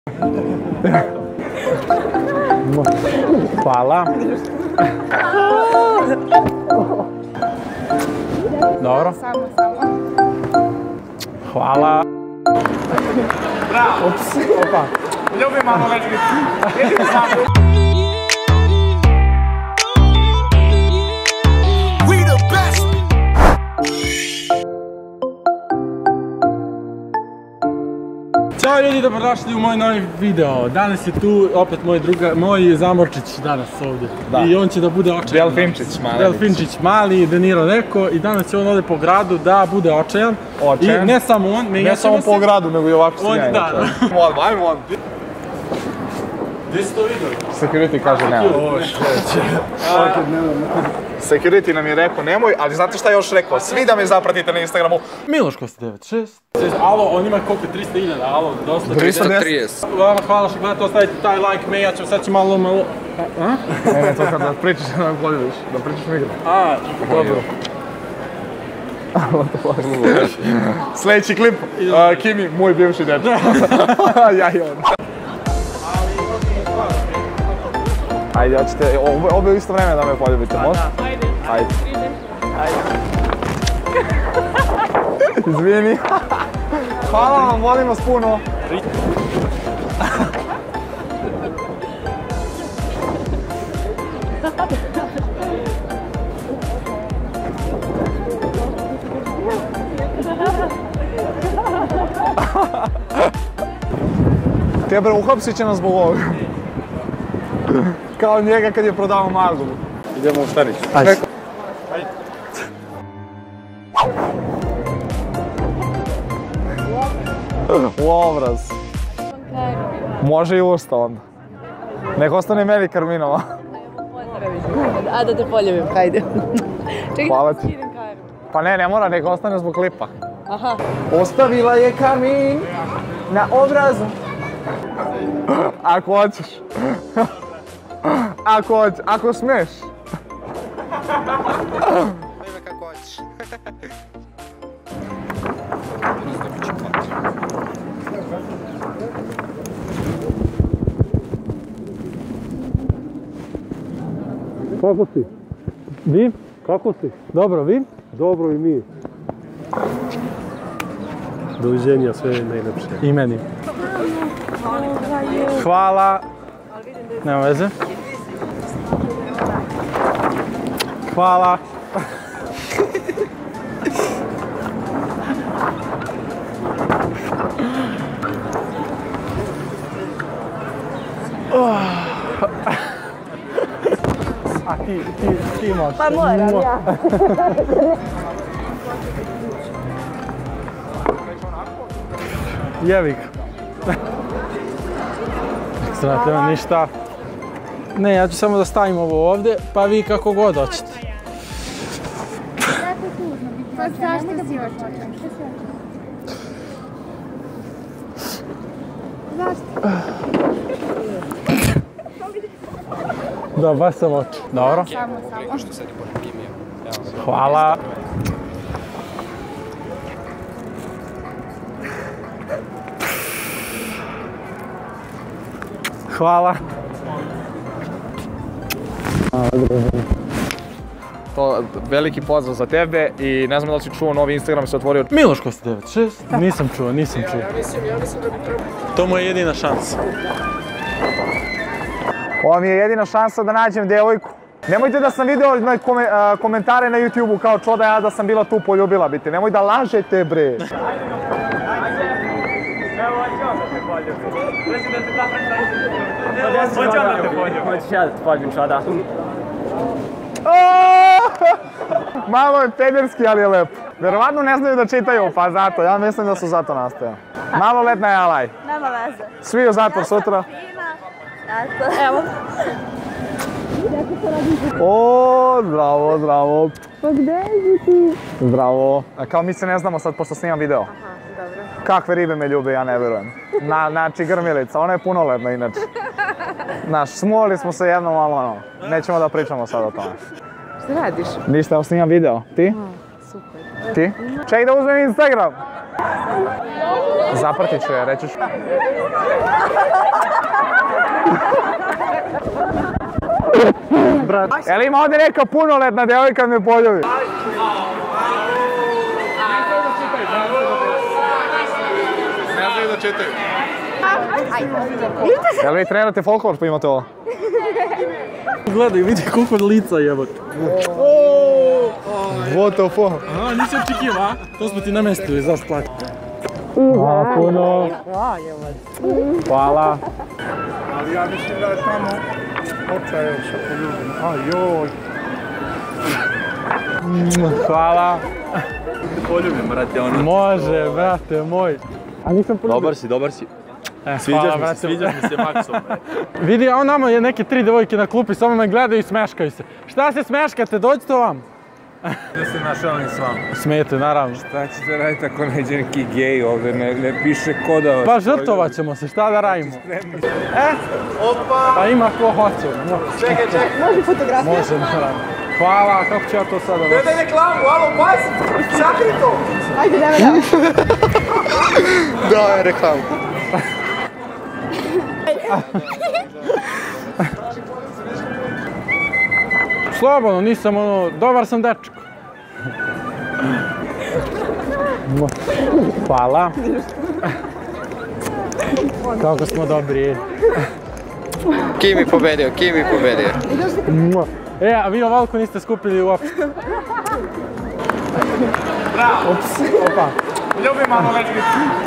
Hvala. Dobro. Samo. Hvala. Bravo! Ups, opa. Ljubim malo lečki. Idemo samo. Ćao ljudi, dobrodošli u moj novi video. Danas je tu opet moj Zamorčić danas ovdje. I on će da bude očajan. Delfinčić mali. Delfinčić mali, Deniro neko. I danas će on ovdje po gradu da bude očajan. Očajan? I ne samo on, Ne samo po gradu, nego i ovako si ja. Da. Ajmo. Gdje si to vidio? Security kaže nema. Security nam je rekao nemoj, ali znate šta je još rekao? Svi da me zapratite na Instagramu. Miloš Kosti 96. Alo, on ima koliko? 300.000, alo, dosta. 330. Vama hvala što gledate, ostavite taj like, me, ja ću sad ću malo... Ne, to kad da pričaš da me poljubiš, da pričaš mi igra. Dobro. Sljedeći klip, Kimi, moj bivši dečko. Ja i on. Ajde, hoćete, obe u isto vreme da me poljubite, može? Ajde. Izvini. Hvala vam, volim vas puno. Tebre, uhapsit će nas zbog ovoga. Kao njega kad je prodao maglu. Idemo u Starić. Ajde. U obraz. Može i usta onda. Nek ostane meni Karminova. A da te poljubim, hajde. Hvala ti. Pa ne mora, nek ostane zbog klipa. Aha. Ostavila je kamin na obrazu. Ako hoćeš. Ako smeš. Kako hoćeš. Kako si? Vi? Kako si? Dobro, vi? Dobro i mi. Doviđenja, sve najlepše. I meni. Hvala. Nema veze. Hvala. A ti imaš. Pa moram ja. Jevik. Ekstra, nema ništa. Ne, ja ću samo da stavim ovo ovdje, pa vi kako god hoćete. Pa zašto si očačan? Zašto? Da, baš sam oči. Dobro. Samo. Hvala. Hvala. To veliki pozdrav za tebe i ne znam da li si čuo, novi Instagram se otvorio. Miloš Kosti 96. Nisam čuo. Ja mislim da bi trebao. To mu je jedina šansa. Ovo mi je jedina šansa da nađem devojku. Nemojte da sam video komentare na YouTube-u kao čoda ja da sam bila tu poljubila biti. Nemoj da lažete, bre. Evo, hoću da te poljubim. Hoćeš ja da te poljubim, čoda? Malo je pederski, ali je lepo. Vjerovatno ne znaju da čitaju, pa zato. Ja mislim da su zato nastojali. Maloletna je alaj. Nema veze. Svi u zatvor sutra. Evo. O, zdravo. Pa gdje si ti? Zdravo. Kao mi se ne znamo sad pošto snimam video. Aha, dobro. Kakve ribe me ljube, ja ne vjerujem. Znači grmilica, ona je punoletna inače. Znaš, smuli smo se jednom, ali nećemo da pričamo sad o tome. Šta radiš? Ništa, evo snimam video. Ti? Super. Ti? Ček da uzmem Instagram. Zaprtit ću je, reći ću. Jel ima ovdje neka punoletna djevojka me poljubi? Ne znaju da čitaju. Jel vi trenirate folklor pa imate ovo? Gledaj, vidi koliko lica jebote. What the fuck? Aha, nisi očekiva, a? To smo ti namestili, zašto plati? Puno. Hvala. Ali ja mislim da je tamo očajev sa poljubim. Ajoj. Hvala. Poljubim, brate, ono. Može, brate moj. A nisam poljubio. Dobar si. Hvala, Sviđaš mi se maksom. Vidi, a on nama je neke 3 devojke na klupi, samo me gledaju i smeškaju se. Šta se smeškate, dođite vam. Gdje se našalim s vama? Smijete, naravno. Šta ćete raditi ako neđe neki gej ovdje, ne piše koda? Pa žrtovat ćemo se, šta da radimo? Pa ima ko hoće. Čekaj. Može fotografija? Može, naravno. Hvala, kako ću ja to sada? Gledaj reklamu, alo, pazi! Sakri to! Ajde, daj. Da, je reklamu. Slobodno, nisam ono, dobar sam dečko. Hvala. Kako smo dobri. Kimi pobedio. E, a vi ovoliko niste skupili uopšte. Bravo! Ups, opa. Ljubim maloletnicu.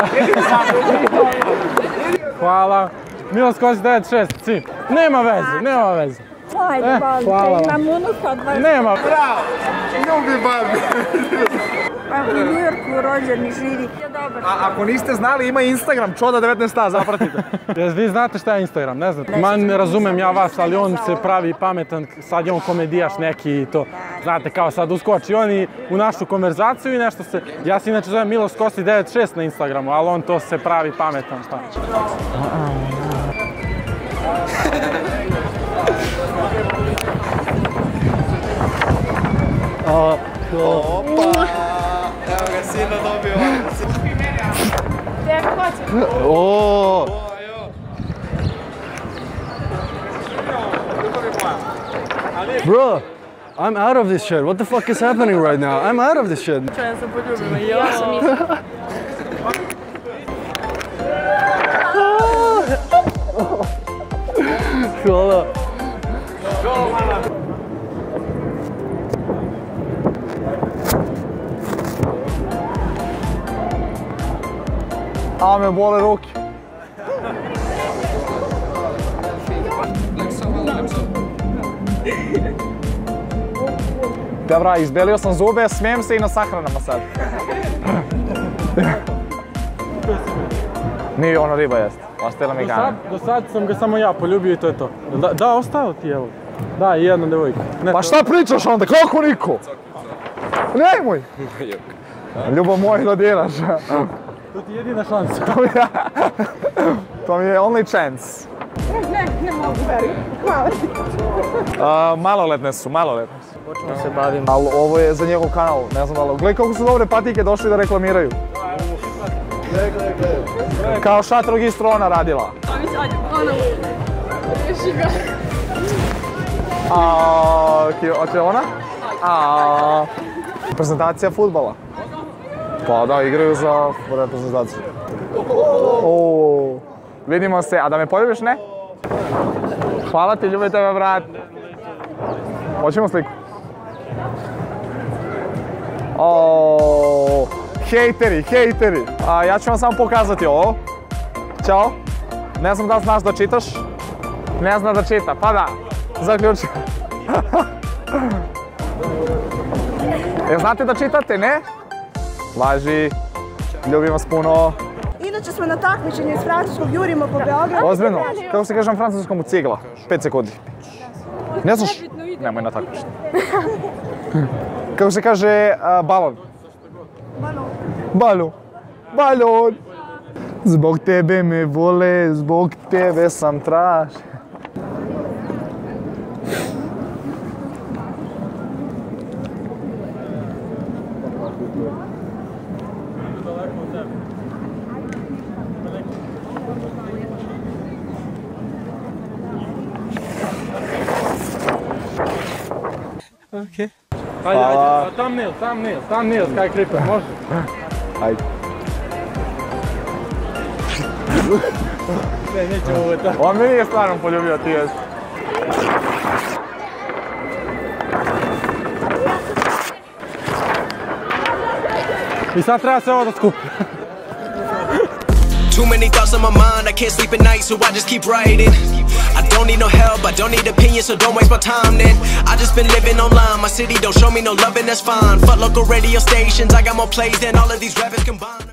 Hvala. Miloš Kozić 96, si. Nema veze. Ajde, hvala. imam unuka od 20. Nema. Bravo! Ljubi babi! Pa u New Yorku rođeni živi. Dobar. A ako niste znali, ima Instagram, Čoda 19a, zapratite. Vi znate šta je Instagram, ne znate? Ma ne razumem ja vas, ali on se pravi pametan, sad je on komedijaš neki i to. Znate, kao sad uskoči on i u našu konverzaciju i nešto se... Ja se inače zovem Miloš Kosti 96 na Instagramu, ali on to se pravi pametan, šta? Opa! Evo ga, sino dobio. Oooo! Bro, I'm out of this shit. What the fuck is happening right now? I'm out of this shit. Ja sam poljubila i ja sam isto. Hvala. A me bole ruke. Dobra, izbelio sam zube, smijem se i na sahranama sad. Nije ono riba jest, ostala mi gana. Do sad sam ga samo ja poljubio i to je to. Da, ostalo ti evo. Da, i jedna devojka. Pa šta pričaš onda, kako niko? Nemoj! Ljubav moj da djelaš. To ti je jedina šansa. To mi je only chance. Ne mogu verujem. Hvala. Maloletne su. Počnemo se bavim. Ali ovo je za njegov kanal, ne znam da li... Gledaj kako su dobre patike došli da reklamiraju. Kao šatrog istro ona radila. Hoće ona? Reprezentacija fudbala. Pa da, igraju za reprezentaciju. Vidimo se, a da me poljubiš, ne? Hvala ti, ljubim tebe, brat. Hoćemo sliku? Hejteri. Ja ću vam samo pokazati ovo. Ćao. Ne znam da li znaš da čitaš. Ne zna da čita, pa da. Zaključio. Jel znate da čitate, ne? Laži. Ljubim vas puno. Inače smo na takmičenju iz francuskog, jurimo po Beogradu. Ozbiljno? Kako se kaže na francuskom u cigla? 5 sekundi. Ne znaš? Nemoj na takmičenje. Kako se kaže balon? Balon. Zbog tebe me vole, zbog tebe sam tražen. Okay. Ajde, thumbnail, Sky Creeper, može? Ajde. Ne, nećemo ovo tako. On me nije stvarno poljubio, ti jesi. I sad treba se ovo da skupi. Too many thoughts on my mind, I can't sleep at night, so I just keep writing. I don't need no help, I don't need opinions, so don't waste my time then. I just been living online, my city don't show me no love and that's fine. Fuck local radio stations, I got more plays than all of these rappers combined.